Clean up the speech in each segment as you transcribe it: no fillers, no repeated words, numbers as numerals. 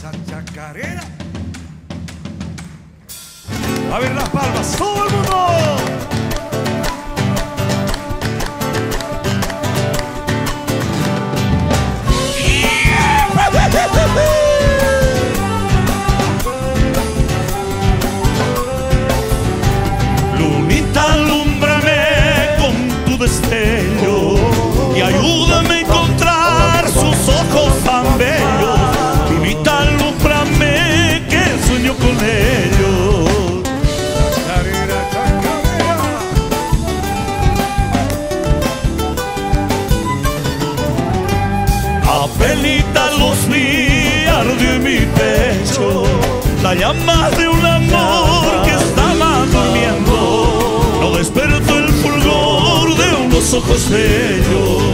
esa chacarera. A ver las palmas, todo el mundo. Lunita, alúmbrame con tu destello y ayúdame a encontrar sus ojos tan bellos. Lunita, alúmbrame que sueño con ellos. Apenita los vi, ardió en mi pecho la llama de un amor que estaba durmiendo. No despertó el fulgor de unos ojos bellos.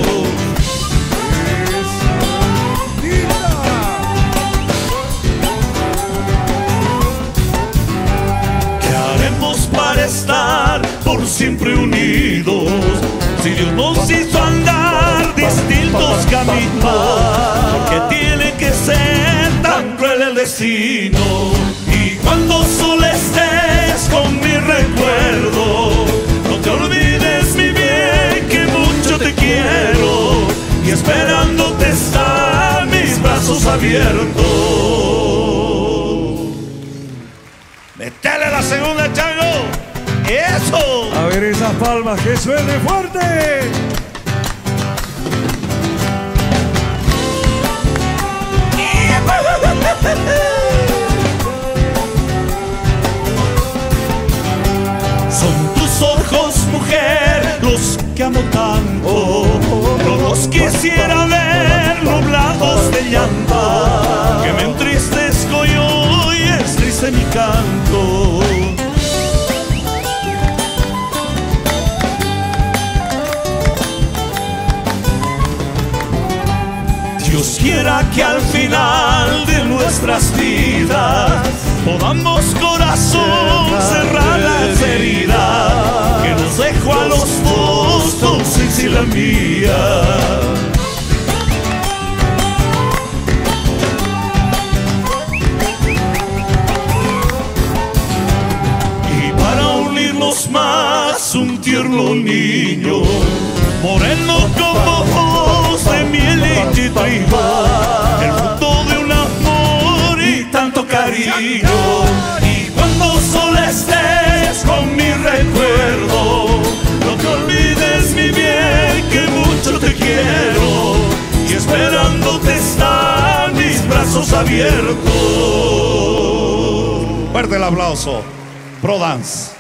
¿Qué haremos para estar por siempre unidos? Si Dios nos hizo andar distintos caminos, ¿por qué tiene que ser tan cruel el destino? Y cuando solo estés con mi recuerdo, no te olvides, mi bien, que mucho te quiero, y esperándote están mis brazos abiertos. ¡Métele la segunda, Chango! ¡Eso! A ver esas palmas, que suene fuerte. Son tus ojos, mujer, los que amo tanto. No los quisiera ver nublados de llanto, que me entristezco yo y es triste mi canto. Dios quiera que al final de nuestras vidas podamos, corazón, cerrar las heridas que nos dejó a los dos tu ausencia y la mía. Y para unirnos más, un tierno niño, moreno como voz de miel y trigo, el fruto de un amor y tanto cariño. Y cuando solo estés con mi recuerdo, no te olvides, mi bien, que mucho te quiero, y esperándote están mis brazos abiertos. Fuerte el aplauso. Pro Dance.